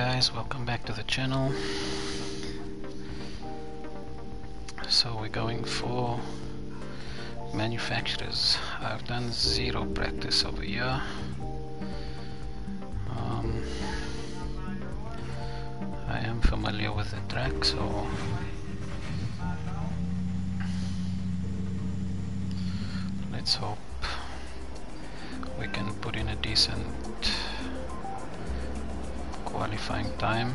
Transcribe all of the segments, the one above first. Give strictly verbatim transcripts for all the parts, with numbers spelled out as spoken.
guys, welcome back to the channel. So we're going for manufacturers. I've done zero practice over here. Um, I am familiar with the track, so let's hope we can put in a decent qualifying time.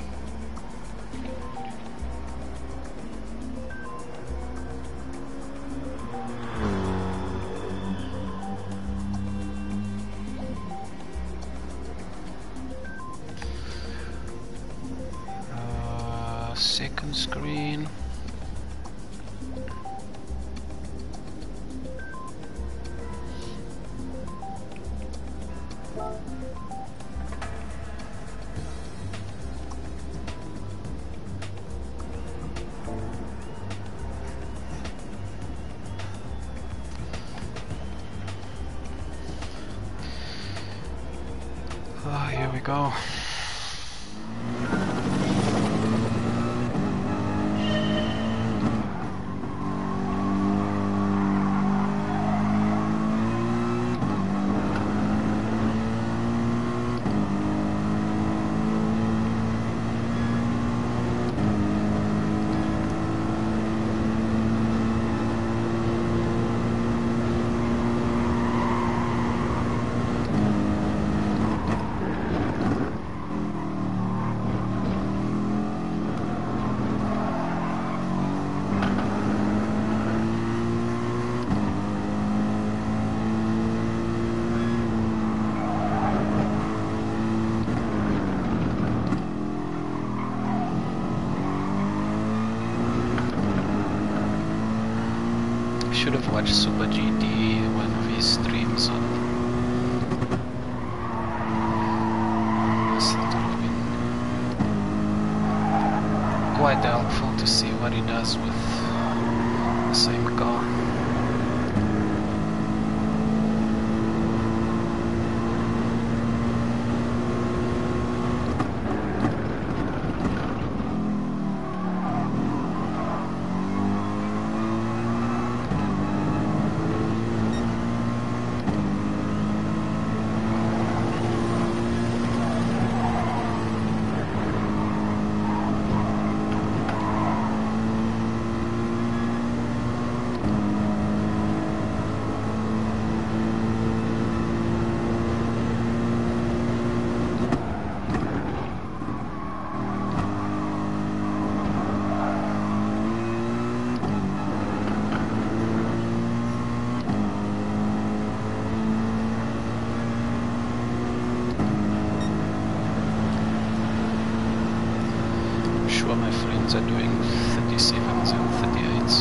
Uh, second screen. Oh, here we go. Should have watched Super G T, one of his streams on. Yes, that would have been quite helpful to see what he does with the same car. Sure, my friends are doing thirty-sevens and thirty-eights.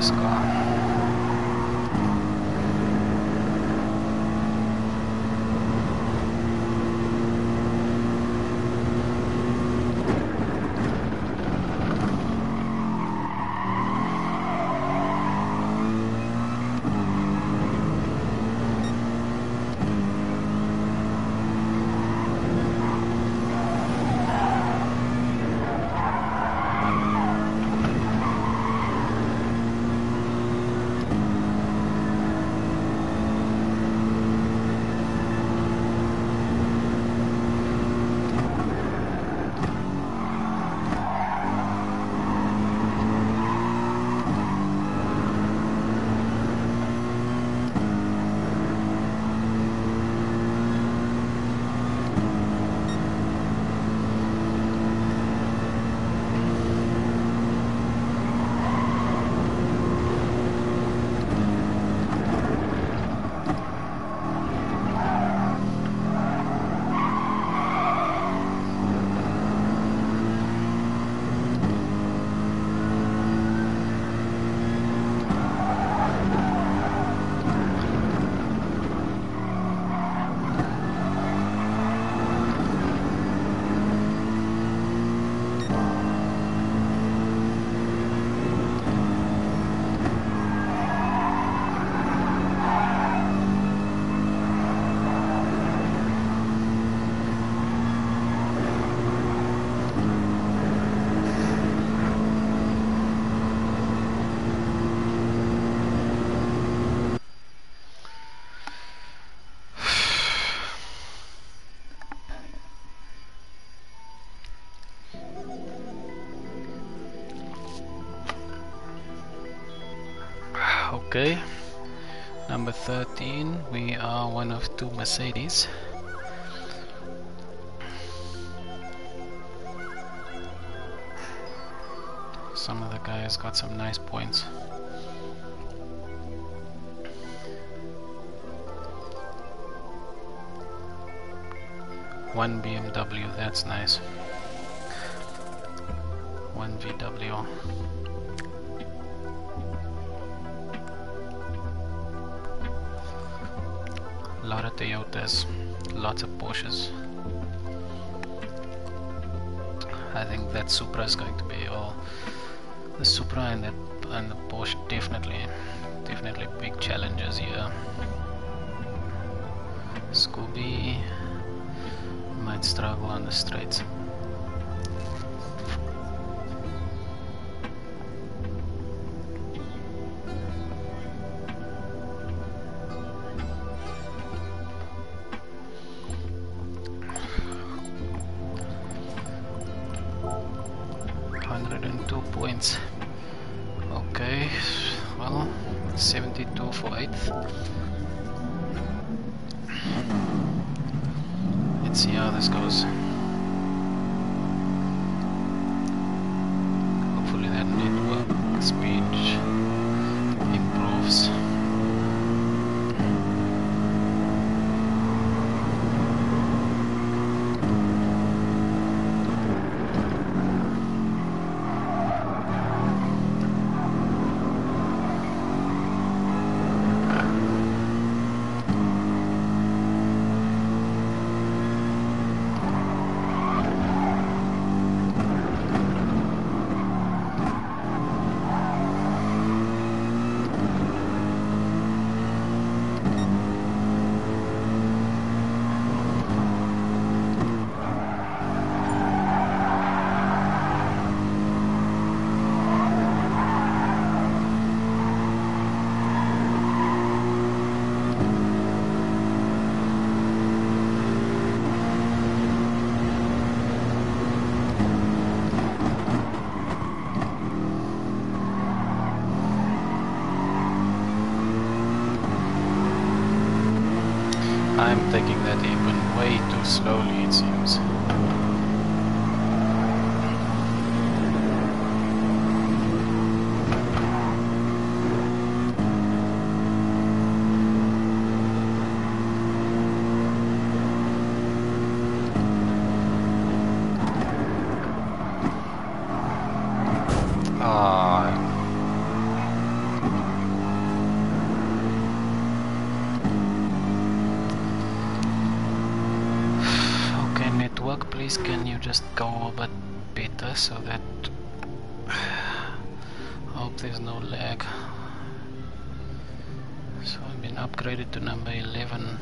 this car. Okay, number thirteen, we are one of two Mercedes. Some of the guys got some nice points. One B M W, that's nice. One V W. A lot of Toyotas, lots of Porsches. I think that Supra is going to be all. The Supra and that and the Porsche definitely, definitely big challenges here. Scooby might struggle on the straights. one hundred two points. Okay, well, seventy-two for eighth. Let's see how this goes. Hopefully that network speed improves. I'm taking that even way too slowly, it seems. Ah. please can you just go a bit better so that I hope there's no lag. So I've been upgraded to number eleven.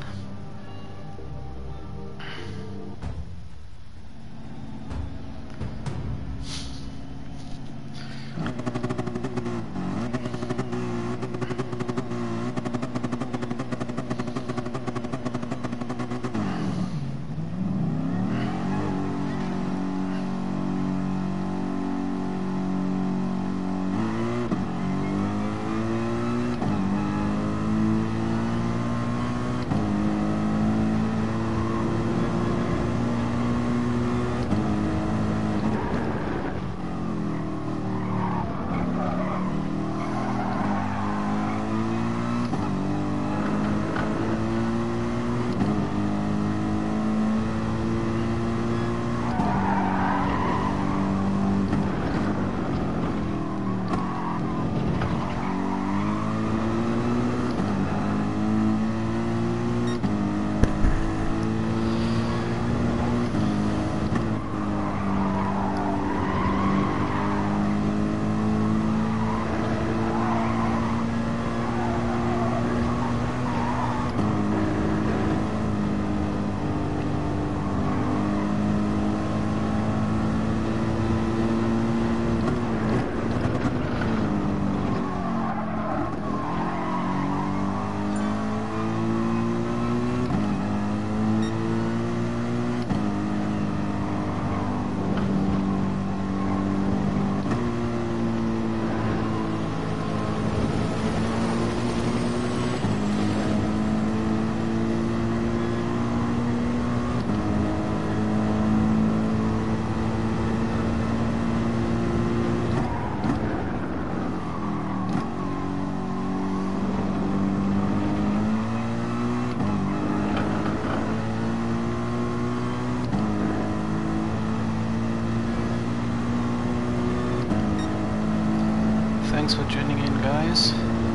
Thanks for tuning in, guys.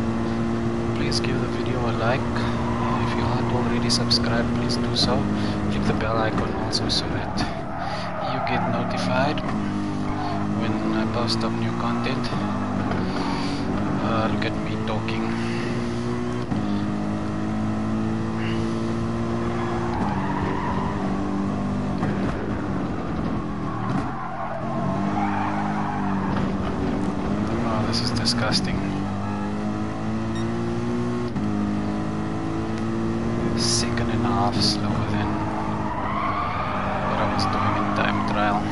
Please give the video a like. If you aren't already subscribed, please do so. Click the bell icon also so that you get notified when I post up new content. Uh, look at me talking. This is disgusting. Second and a half slower than what I was doing in time trial.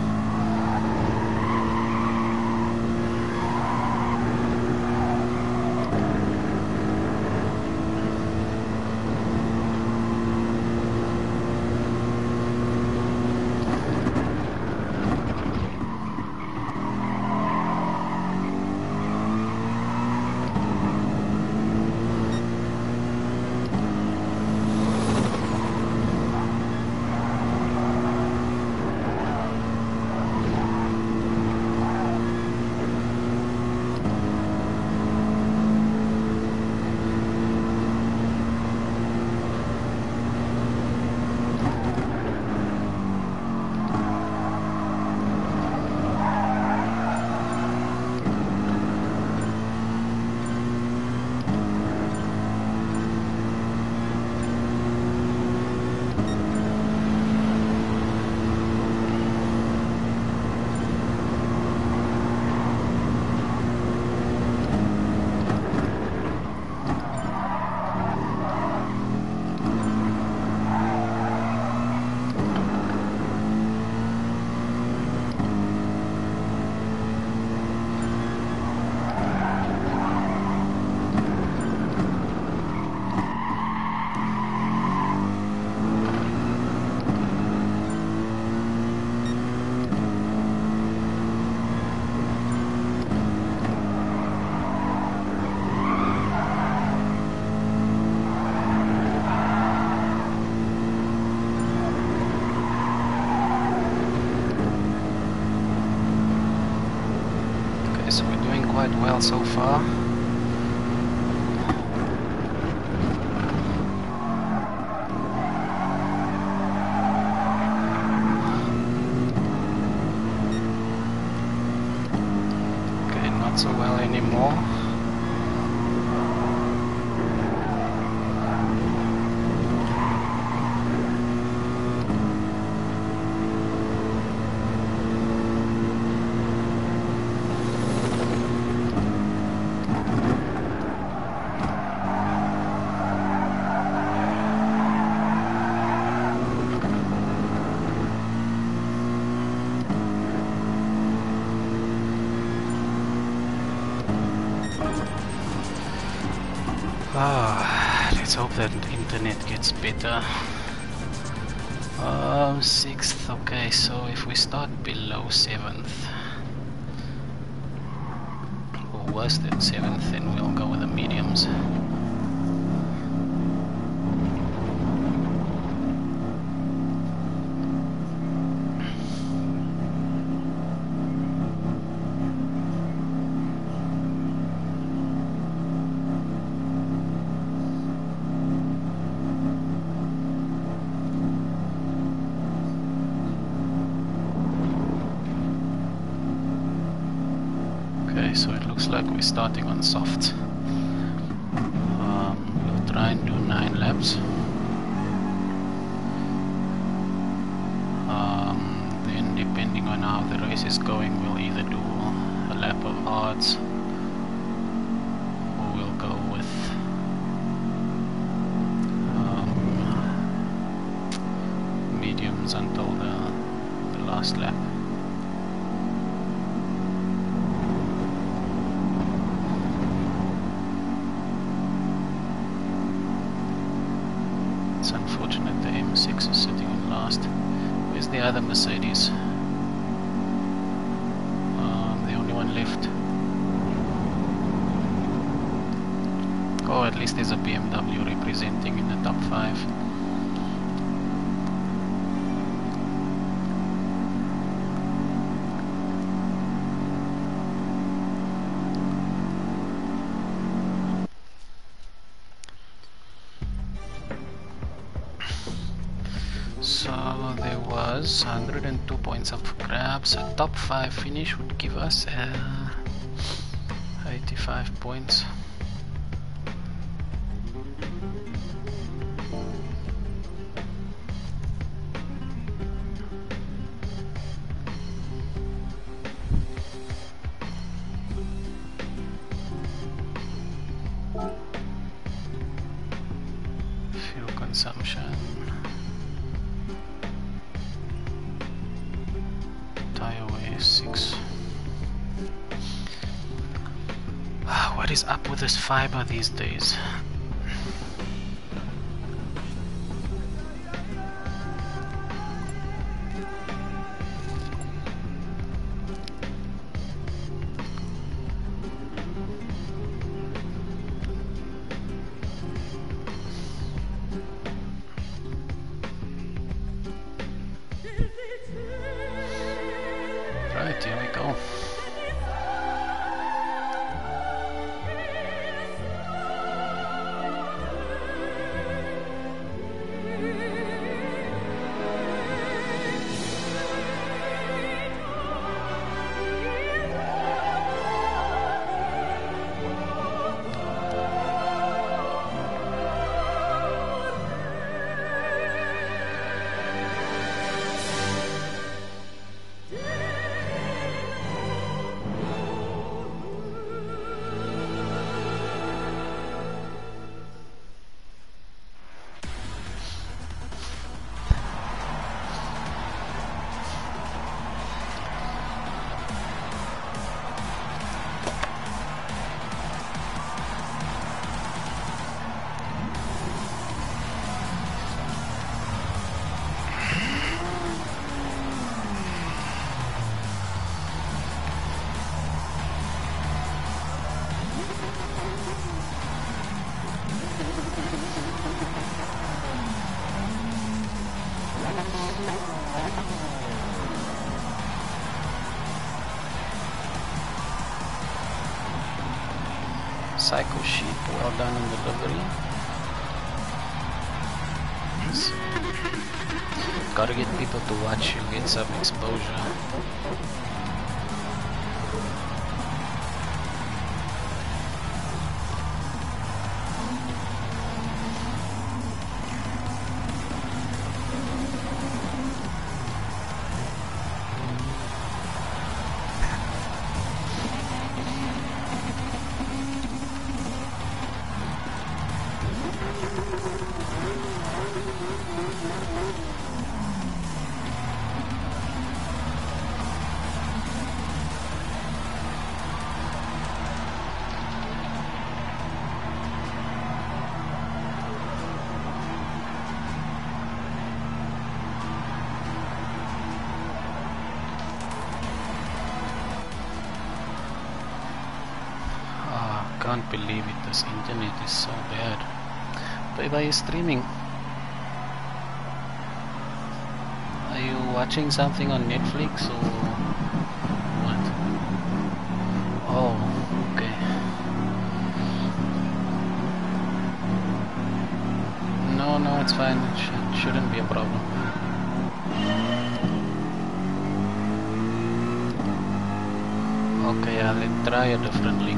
Quite well so far. Ah, let's hope that the internet gets better. Um, sixth, okay, so if we start below seventh, or worse than seventh, then we'll go with the mediums. So it looks like we're starting on soft. Um, we'll try and do nine laps. Um, then depending on how the race is going, we'll either do a lap of hards or we'll go with um, mediums until the, the last lap. It's unfortunate the M six is sitting in last. Where's the other Mercedes? Um, the only one left. Oh, at least there's a B M W representing in the top five. So there was one hundred and two points up for grabs. A top five finish would give us uh, eighty-five points. Fuel consumption. Six. What is up with this fiber these days? Right, here we go. Psycho Sheep, well done on delivery. Gotta get people to watch you, get some exposure. can't believe it, this internet is so bad. But are you streaming? Are you watching something on Netflix or what? Oh, okay. No, no, it's fine. It sh shouldn't be a problem. Okay, I'll try a different link.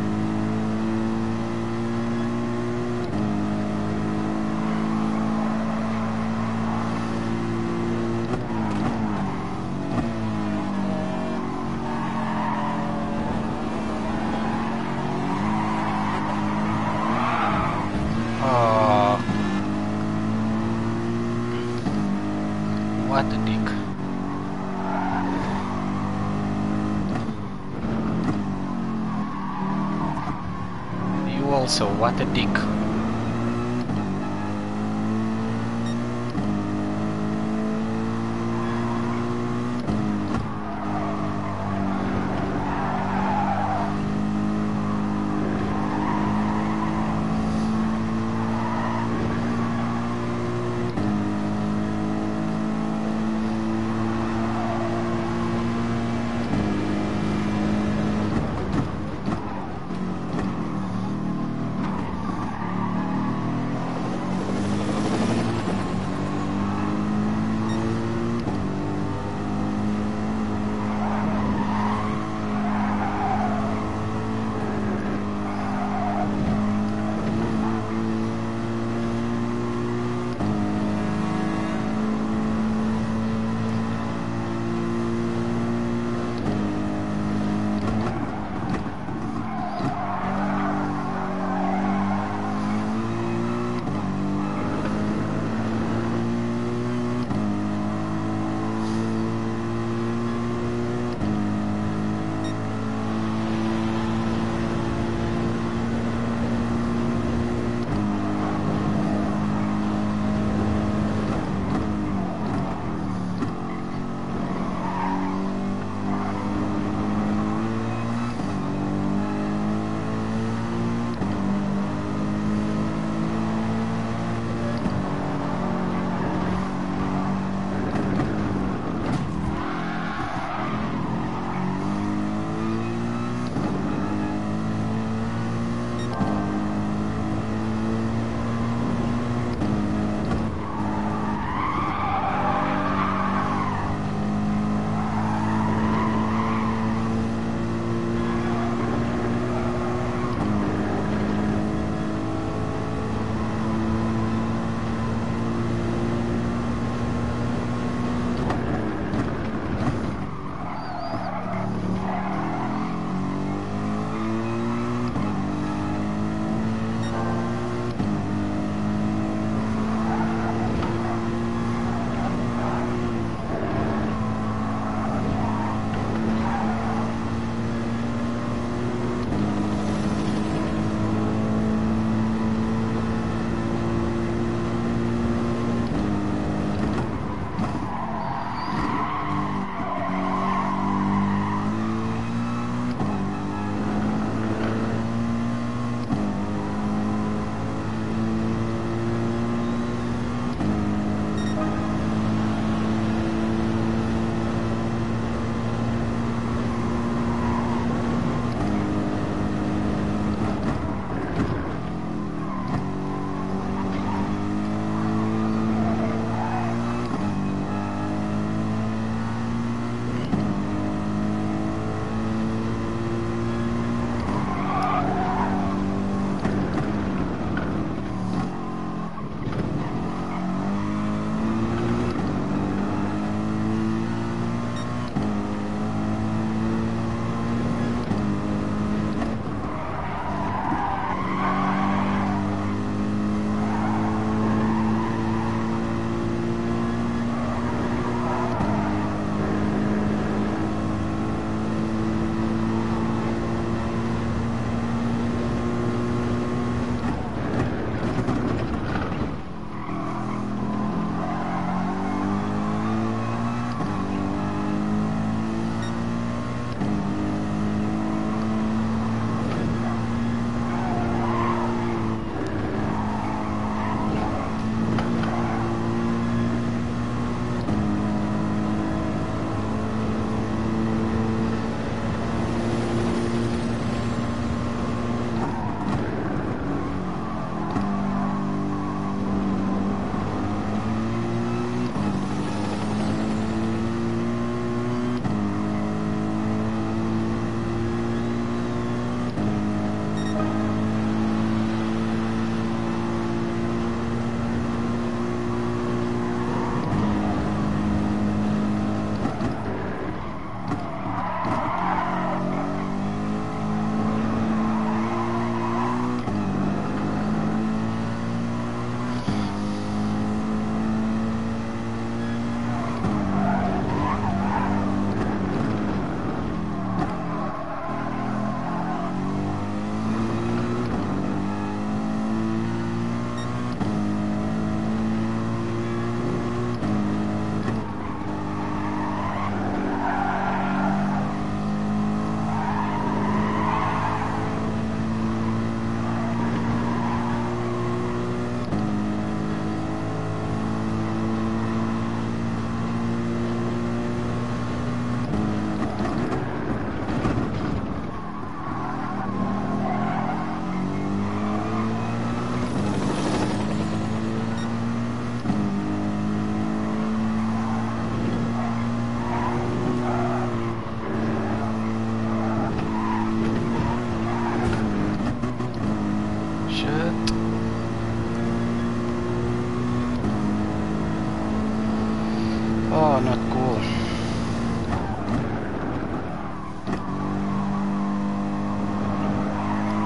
Oh, what a dick. You also, what a dick.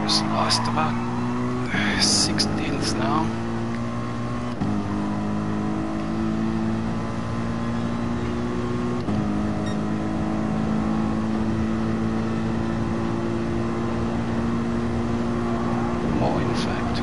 Just lost about six tenths now. More, in fact.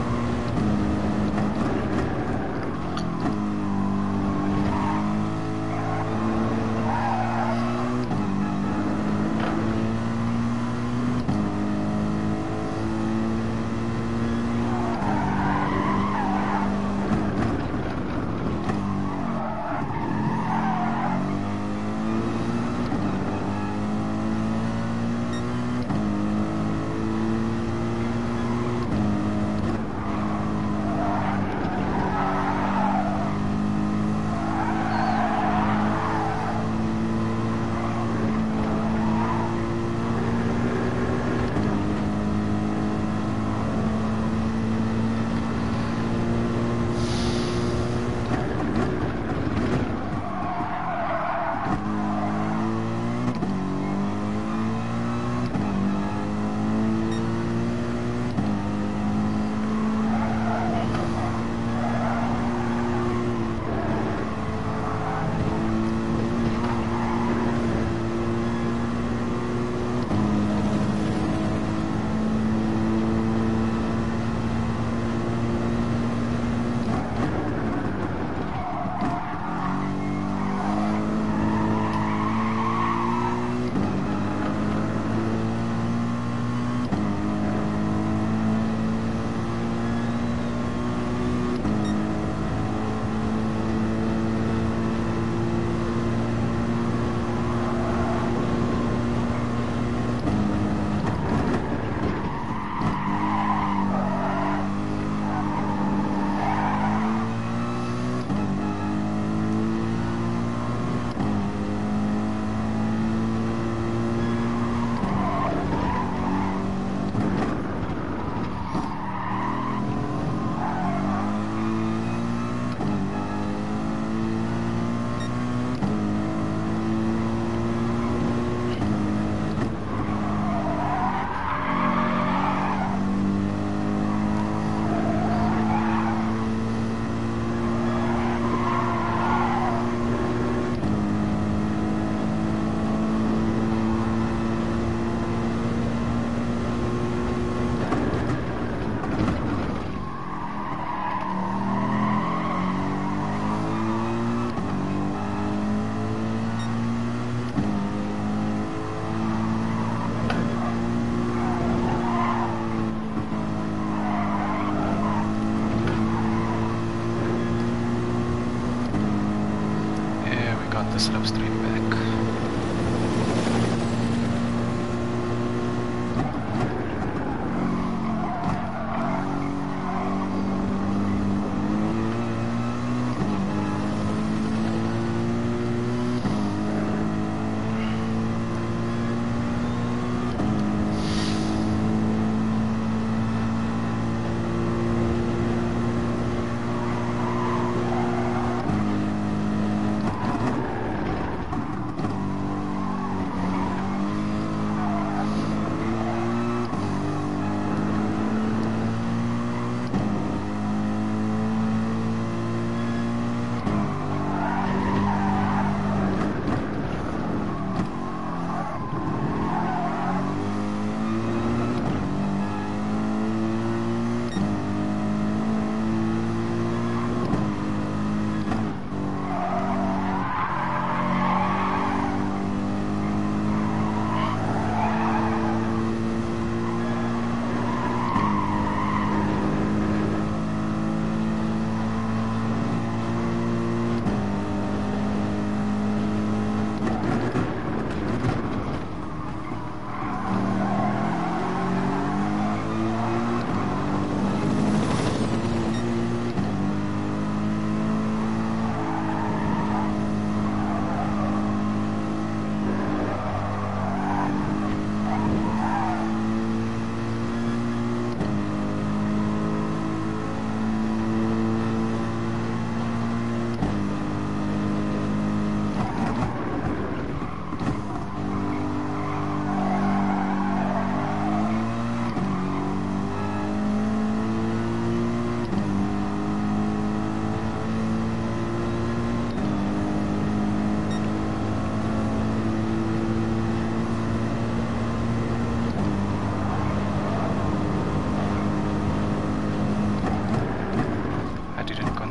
The slipstream back.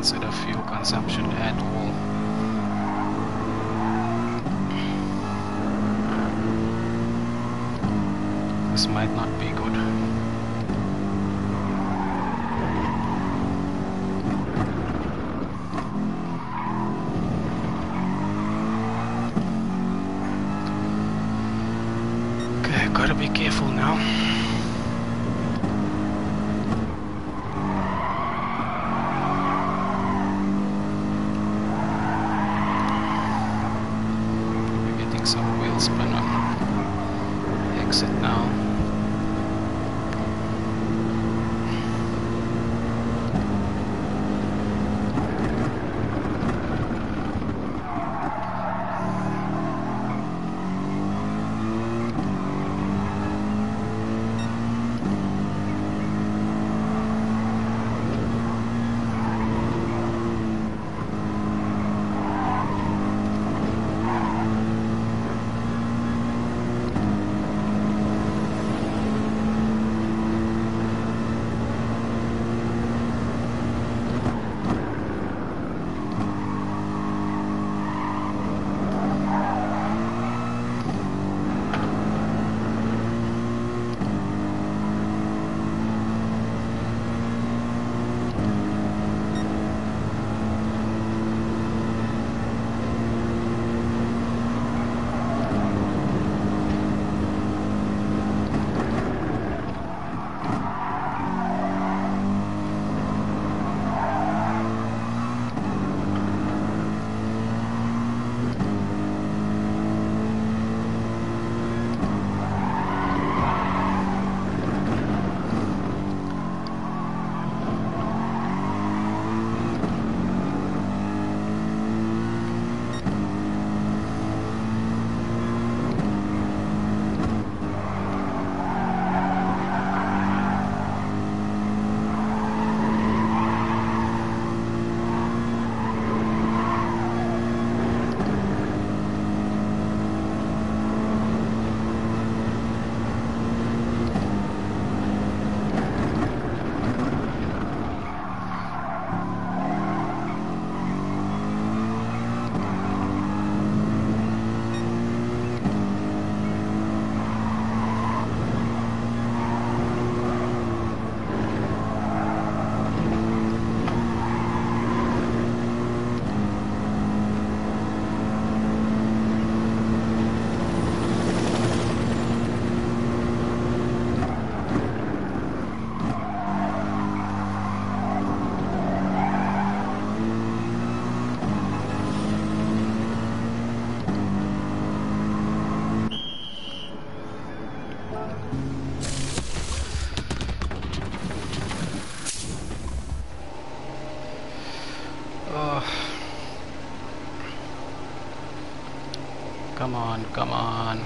consider fuel consumption at all. This might not be good. Okay, gotta be careful now. We're getting some wheel spin on exit now. Come on, come on.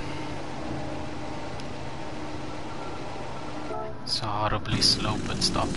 It's a horribly slow pit stop.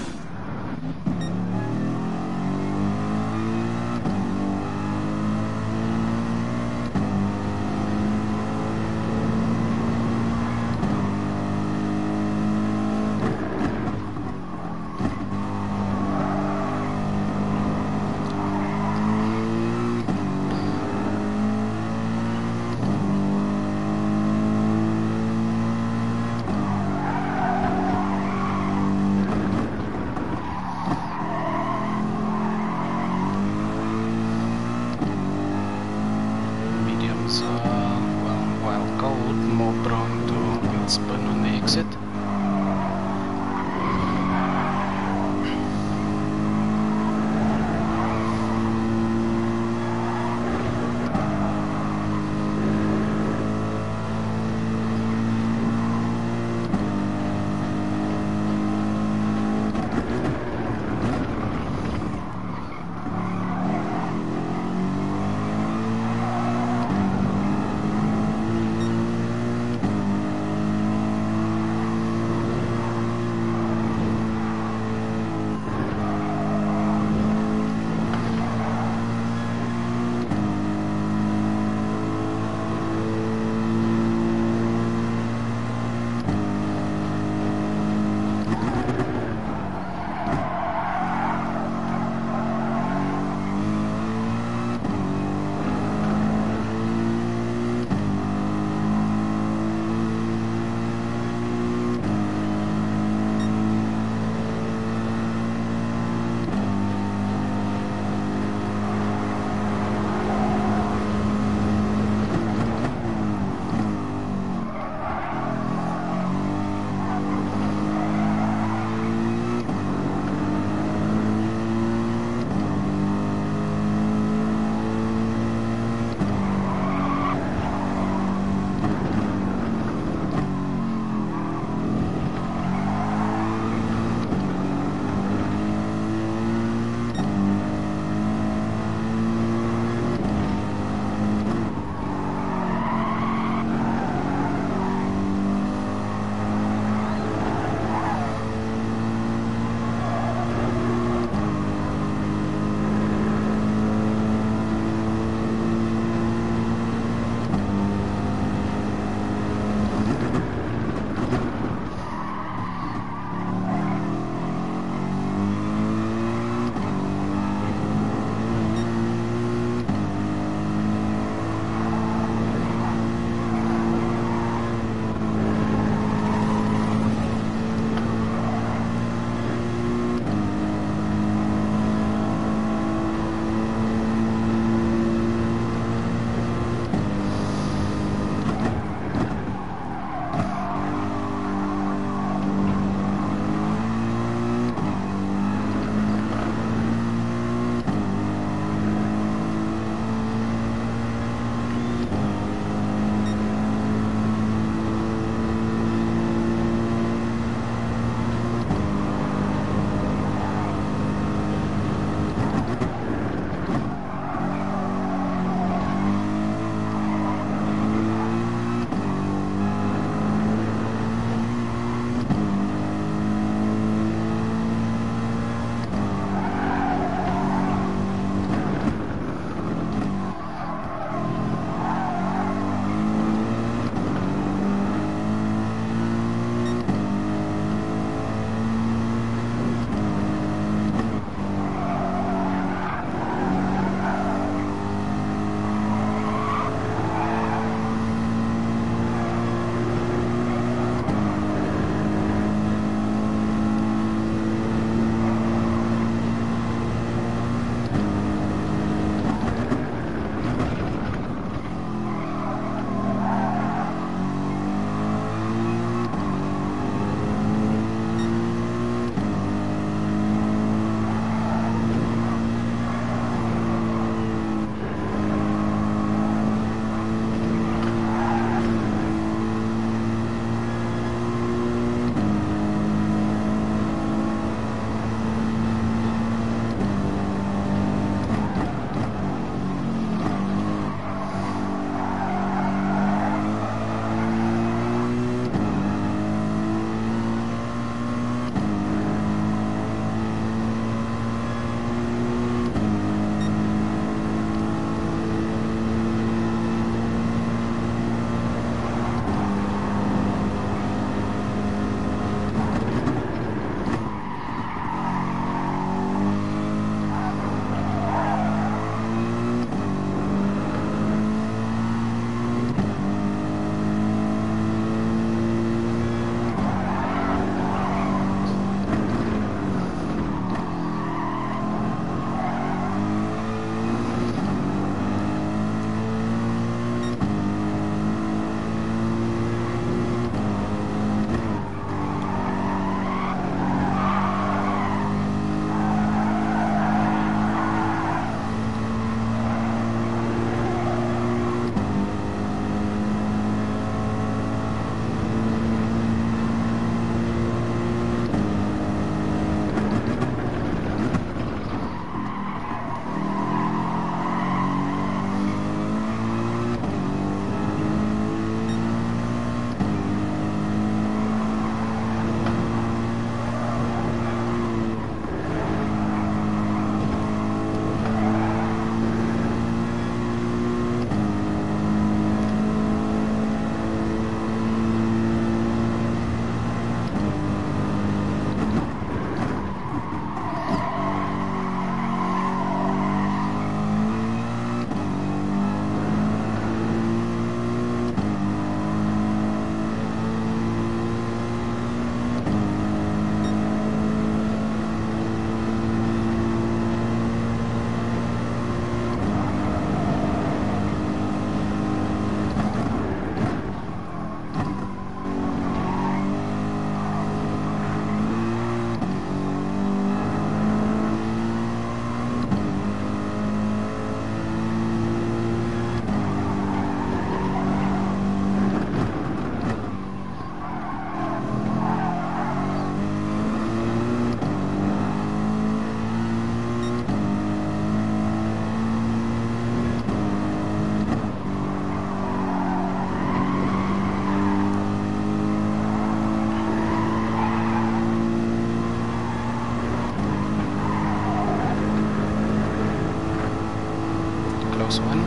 close one.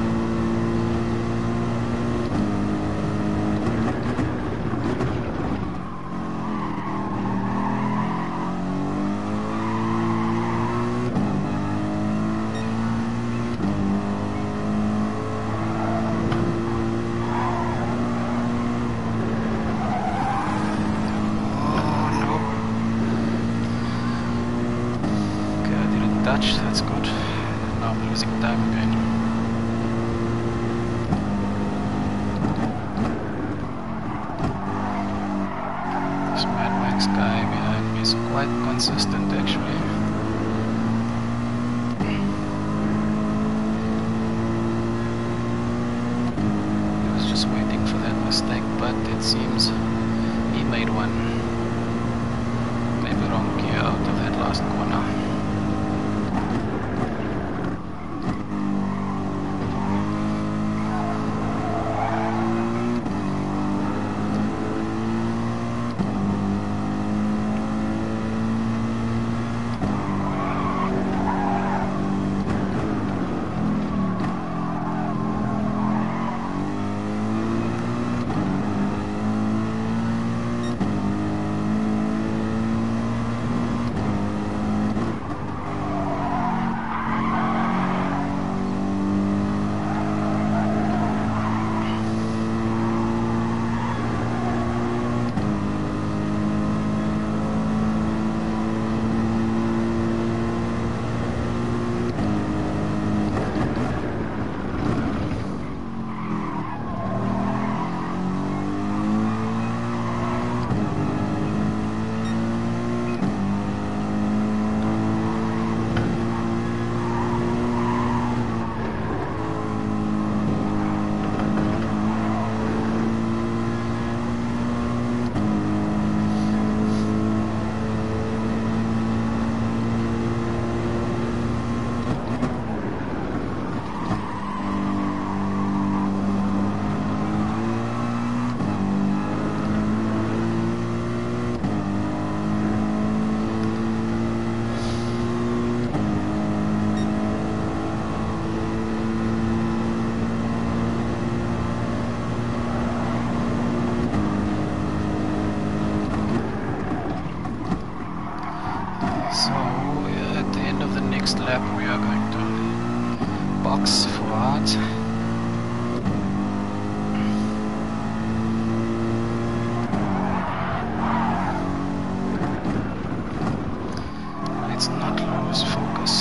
Touch, that's good. Now I'm losing time again. This Mad Max guy behind me is quite consistent actually. He was just waiting for that mistake, but it seems he made one. Maybe wrong gear out of that last corner. So uh, at the end of the next lap we are going to box forward. Let's not lose focus.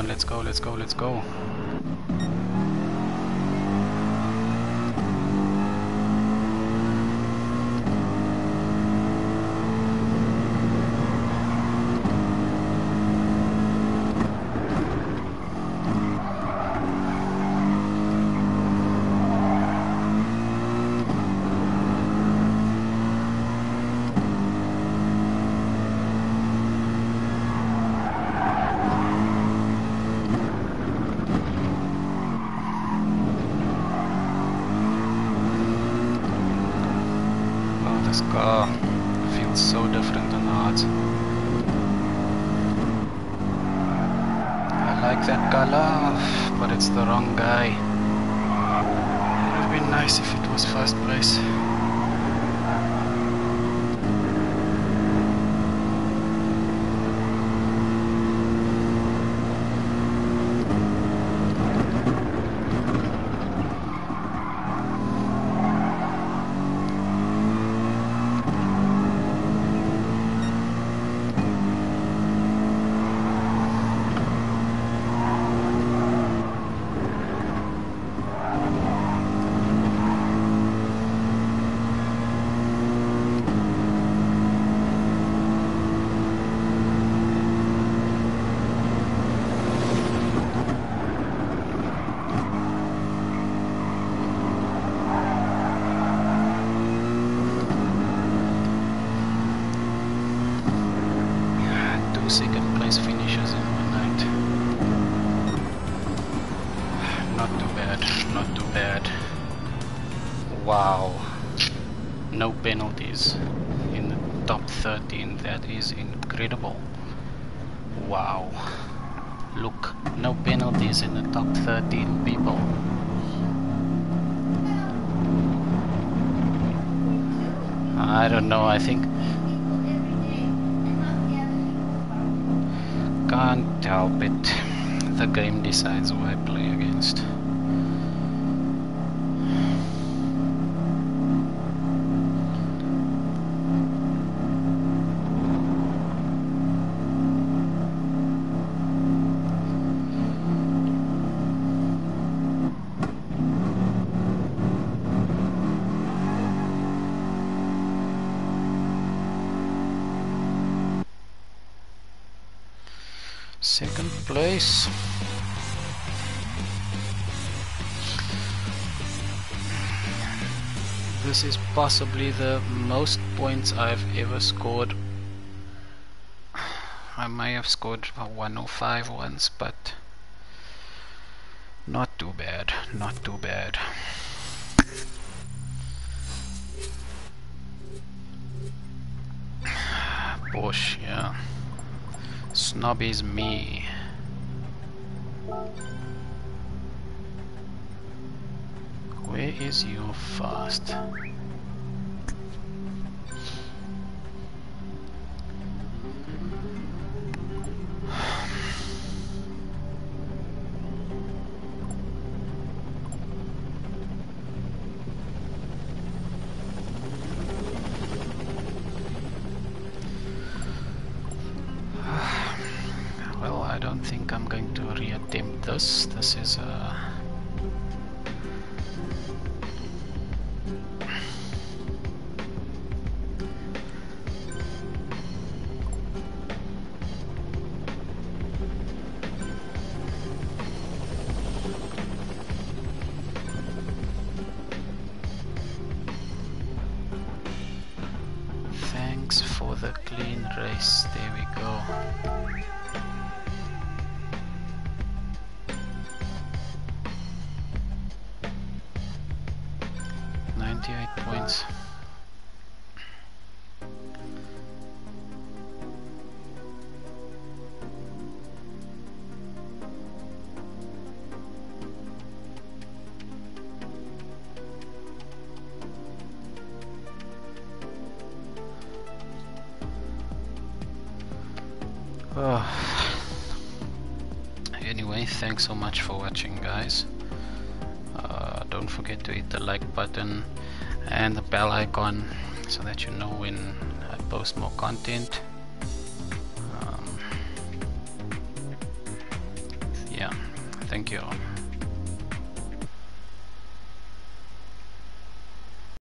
on, let's go, let's go, let's go. This car feels so different on hard. I like that color, but it's the wrong guy. It would have been nice if it was first place. Second place finishes in one night. Not too bad, not too bad. Wow. No penalties in the top thirteen. That is incredible. Wow. Look, no penalties in the top thirteen, people. I don't know, I think can't help it. The game decides who I play against. Second place. This is possibly the most points I've ever scored. I may have scored a one oh five once, but not too bad, not too bad. Porsche, yeah. Snob is me. Where is your fast? Well, I don't think I'm going to reattempt this. This is a thanks for the clean race. There we go. ninety-eight points. Oh. Anyway, thanks so much for watching, guys. Uh, don't forget to hit the like button and the bell icon so that you know when I post more content. Um, you.